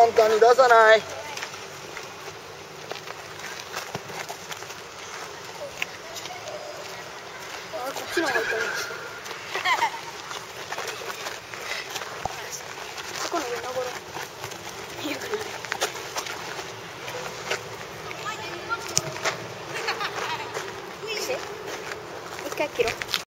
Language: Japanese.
簡単に出さない。 こっちの方がいいと思います。そこの上登ろう。一回切ろう。